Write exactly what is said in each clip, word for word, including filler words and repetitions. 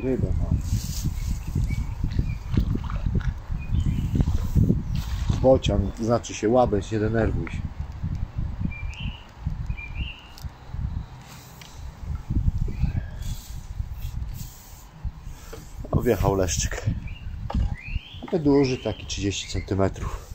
Rybę mam. Bocian, znaczy się łabędź, nie denerwuj się. No, wjechał leszczyk. Duży, taki trzydzieści centymetrów.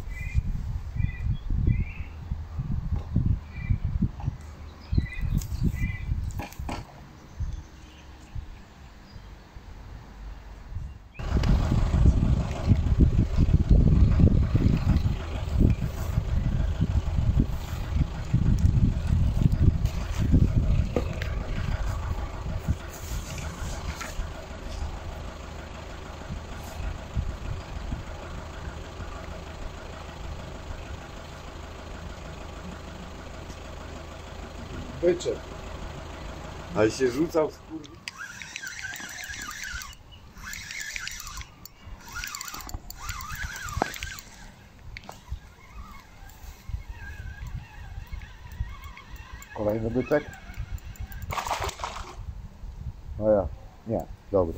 Byczek. Ale się rzucał z kurwy. Kolejny byczek? No ja, nie, dobry.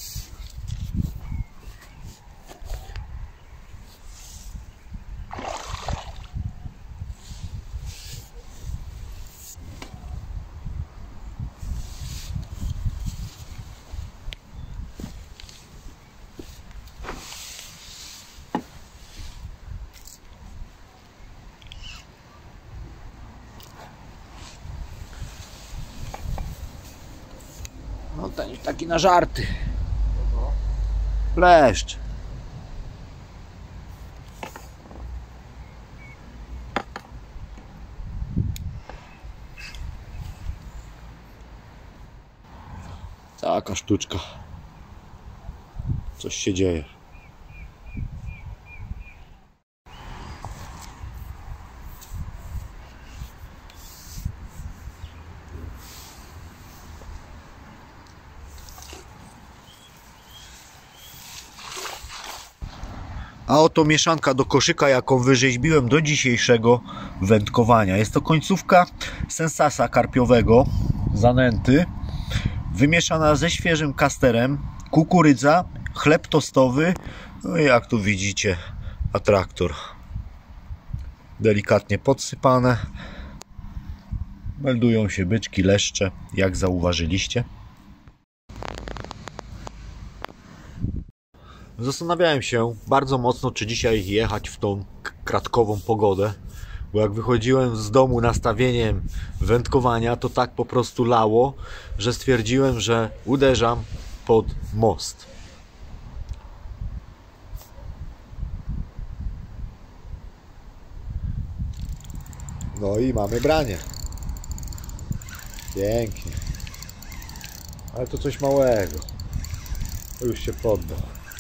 No ten taki na żarty. Leszcz. Taka sztuczka. Coś się dzieje. A oto mieszanka do koszyka, jaką wyrzeźbiłem do dzisiejszego wędkowania. Jest to końcówka sensasa karpiowego, zanęty, wymieszana ze świeżym kasterem, kukurydza, chleb tostowy, no i jak tu widzicie, atraktor. Delikatnie podsypane. Meldują się byczki, leszcze, jak zauważyliście. Zastanawiałem się bardzo mocno, czy dzisiaj jechać w tą kratkową pogodę, bo jak wychodziłem z domu nastawieniem wędkowania, to tak po prostu lało, że stwierdziłem, że uderzam pod most. No i mamy branie. Pięknie. Ale to coś małego. To już się poddał.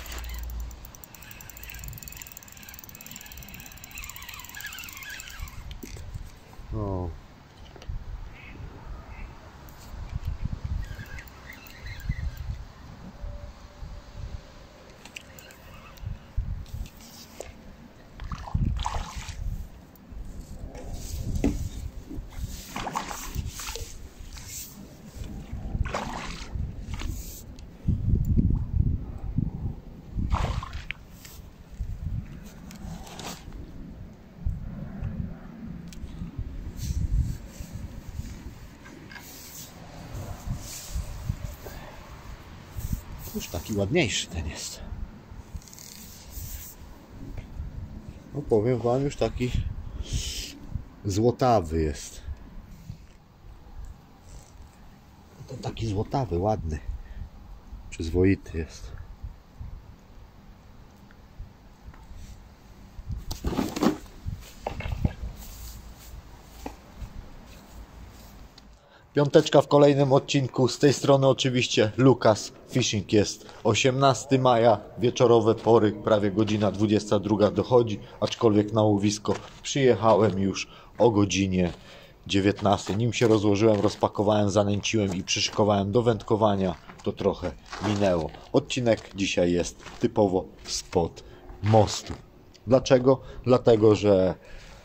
No. Już taki ładniejszy ten jest. No powiem wam, już taki złotawy jest. To taki złotawy, ładny. Przyzwoity jest. Piąteczka w kolejnym odcinku. Z tej strony oczywiście Lukas Fishing. Jest osiemnastego maja, wieczorowe pory, prawie godzina dwudziesta druga dochodzi, aczkolwiek na łowisko przyjechałem już o godzinie dziewiętnastej. Nim się rozłożyłem, rozpakowałem, zanęciłem i przyszykowałem do wędkowania, to trochę minęło. Odcinek dzisiaj jest typowo spod mostu. Dlaczego? Dlatego, że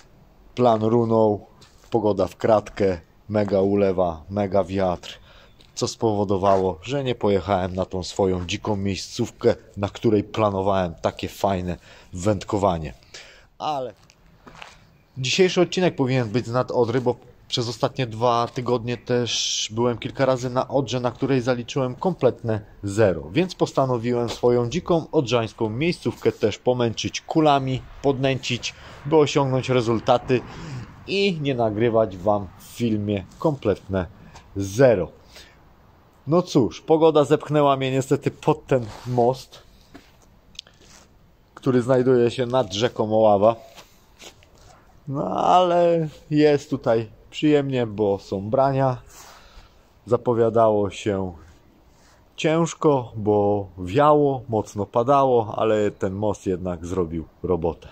plan runął, pogoda w kratkę, mega ulewa, mega wiatr. co spowodowało, że nie pojechałem na tą swoją dziką miejscówkę, na której planowałem takie fajne wędkowanie. Ale dzisiejszy odcinek powinien być z nad Odry, bo przez ostatnie dwa tygodnie też byłem kilka razy na Odrze, na której zaliczyłem kompletne zero. Więc postanowiłem swoją dziką odrzańską miejscówkę też pomęczyć kulami, podnęcić, by osiągnąć rezultaty i nie nagrywać Wam w filmie kompletne zero. No cóż, pogoda zepchnęła mnie niestety pod ten most, który znajduje się nad rzeką Oława. No ale jest tutaj przyjemnie, bo są brania. Zapowiadało się ciężko, bo wiało, mocno padało, ale ten most jednak zrobił robotę.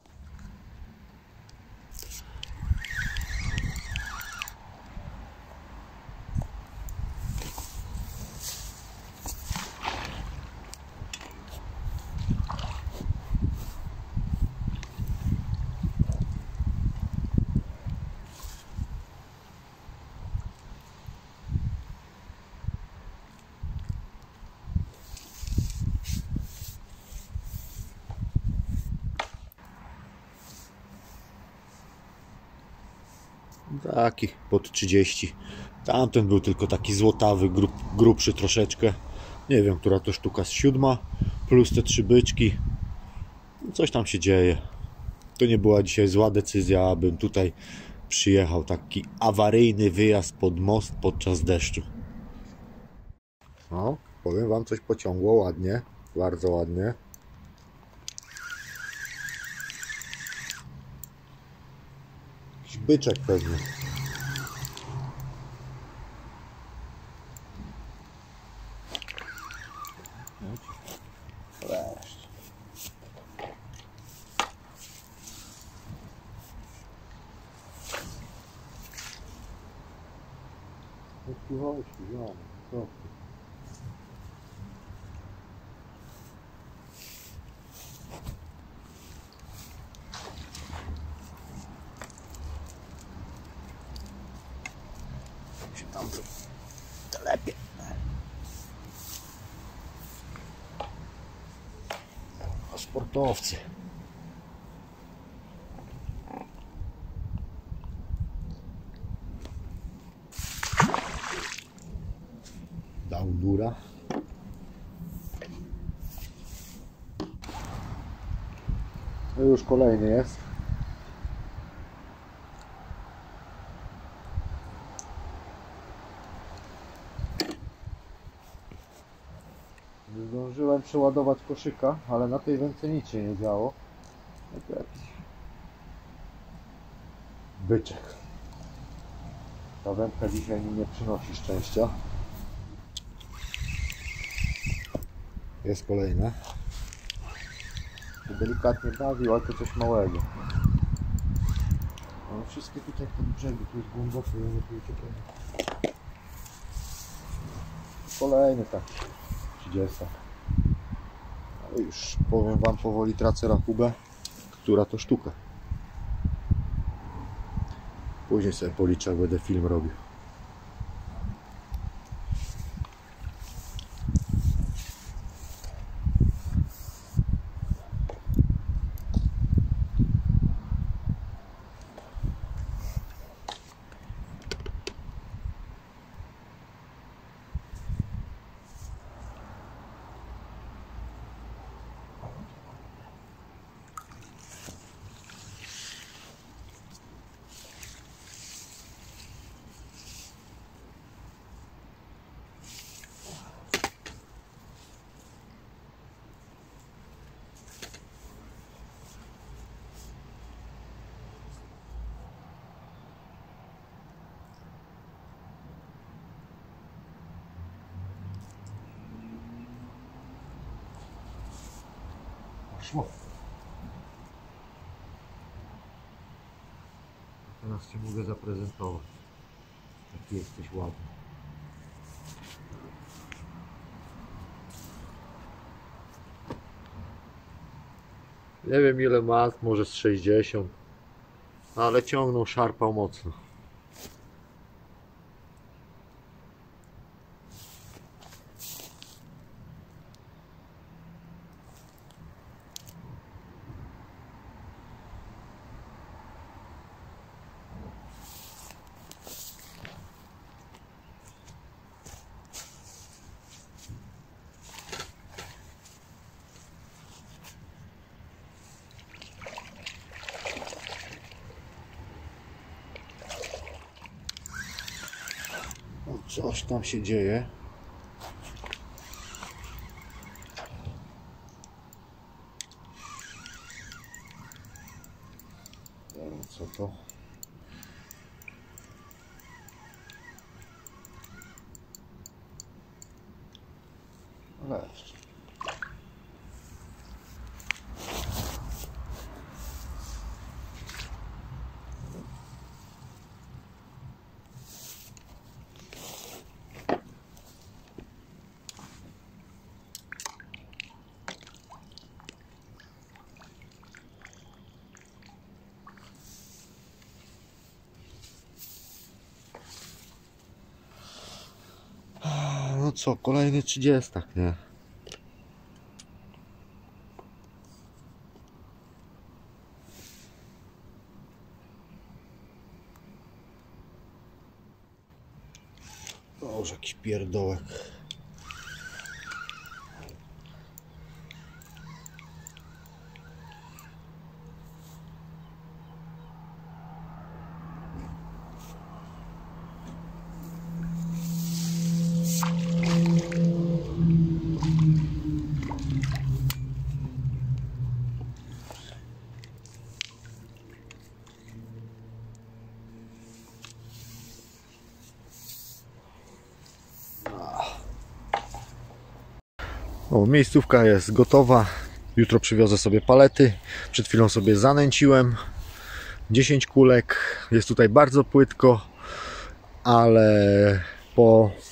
Taki pod trzydzieści. Tamten był tylko taki złotawy, grub, grubszy troszeczkę. Nie wiem, która to sztuka z siódma. Plus te trzy byczki. Coś tam się dzieje. To nie była dzisiaj zła decyzja, abym tutaj przyjechał. Taki awaryjny wyjazd pod most podczas deszczu. No, powiem Wam, coś pociągło ładnie. Bardzo ładnie. Jakiś byczek pewnie. Wreszcie. Wątpliwości, no, co? Tam to lepiej. A sportowcy. Dał dura. No już kolejny jest. Zdążyłem przeładować koszyka, ale na tej wędce nic się nie działo. To jakiś byczek. Ta wędka dzisiaj mi nie przynosi szczęścia. Jest kolejne. Delikatnie bawił, ale to coś małego. No, wszystkie tutaj pod brzegu, tu jest głęboko, ja nie tu ciekawe. Kolejny taki. trzydzieści. Ale już powiem Wam, powoli tracę rachubę, która to sztuka. Później sobie policzę, jak będę film robił. Szło. Teraz Cię mogę zaprezentować. Jaki jesteś ładny. Nie wiem ile ma, może z sześćdziesiąt. Ale ciągnął, szarpał mocno. Coś tam się dzieje. Co to? Leszcz. No co, kolejny trzydziestak, nie? Boże, jakiś pierdołek. O, miejscówka jest gotowa. Jutro przywiozę sobie palety. Przed chwilą sobie zanęciłem dziesięć kulek. Jest tutaj bardzo płytko, ale po